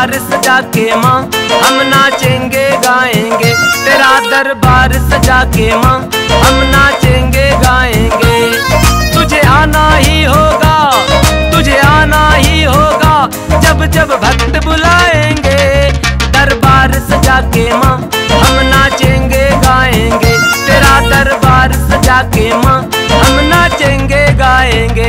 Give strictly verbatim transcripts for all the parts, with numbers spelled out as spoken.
दरबार सजा के माँ हम नाचेंगे गाएंगे, तेरा दरबार सजा के माँ हम नाचेंगे गाएंगे। तुझे आना ही होगा, तुझे आना ही होगा, जब जब भक्त बुलाएंगे। दरबार सजा के माँ हम नाचेंगे गाएंगे, तेरा दरबार सजा के माँ हम नाचेंगे गाएंगे।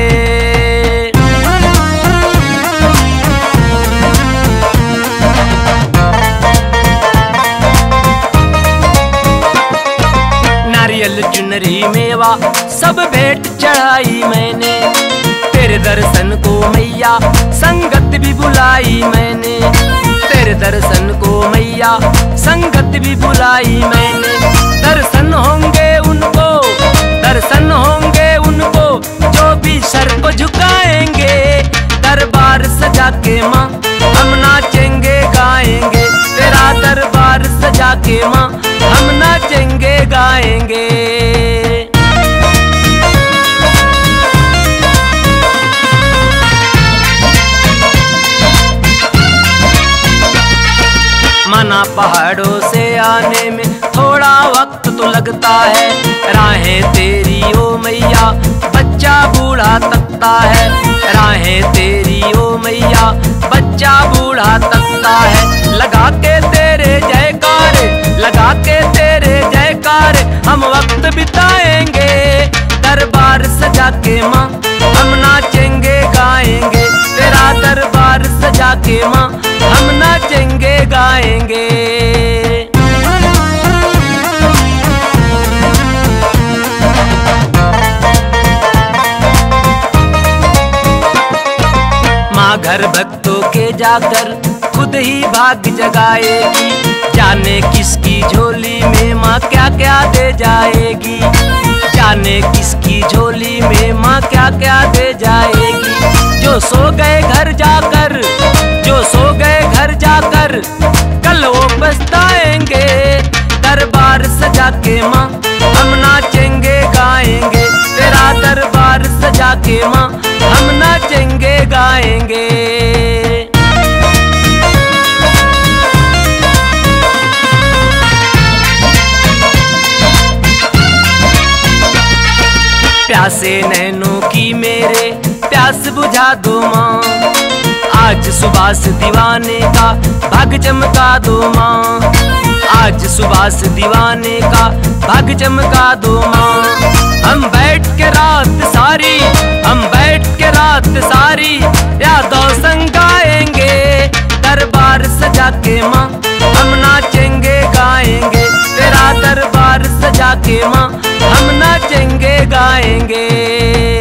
नारियल चुनरी मेवा सब भेंट चढ़ाई मैंने, तेरे दर्शन को मैया संगत भी बुलाई मैंने। तेरे दर्शन को मैया संगत भी बुलाई मैंने। दर्शन होंगे उनको, दर्शन होंगे उनको, जो भी सर को झुकाएंगे। दरबार सजा के माँ हम नाचेंगे गाएंगे, तेरा दरबार सजा के माँ हम नाचेंगे गाएंगे। माना पहाड़ों से आने में थोड़ा वक्त तो लगता है, राहें तेरी ओ मैया बच्चा बूढ़ा तकता है। राहें तेरी ओ मैया बच्चा बूढ़ा तकता है। लगा के तेरे जयकारे, लगा के तेरे जयकारे हम वक्त बिताएंगे। दरबार सजा के माँ हम नाचेंगे गाएंगे, तेरा दरबार सजा के माँ हम नाचेंगे गाएंगे। माँ घर भक्तों के जाकर खुद ही भाग जगाएगी, जाने किसकी झोली में माँ क्या क्या दे जाएगी। जाने किसकी झोली में माँ क्या क्या दे जाएगी। जो सो गए घर जाकर, जो सो गए घर जाकर कल वो पछताएंगे। दरबार सजा के माँ हम नाचेंगे गाएंगे, तेरा दरबार सजा के माँ हम नाचेंगे गाएंगे। प्यासे नैनों की मेरे प्यास बुझा दो माँ, आज सुबास दीवाने का भाग चमका दो माँ। आज सुबास दीवाने का भाग चमका दो माँ। हम बैठ के रात सारी, हम बैठ के रात सारी यादों संग गाएंगे। दरबार सजा के माँ हम नाचेंगे गाएंगे, तेरा दरबार सजा के माँ हम नाचेंगे गाएंगे।